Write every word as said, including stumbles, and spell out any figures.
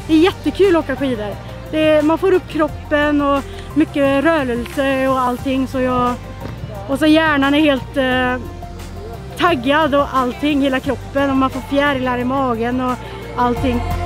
det är jättekul att åka skidor. Det är, man får upp kroppen och mycket rörelse och allting. Så jag, och så hjärnan är helt eh, taggad och allting, hela kroppen. Och man får fjärilar i magen och allting.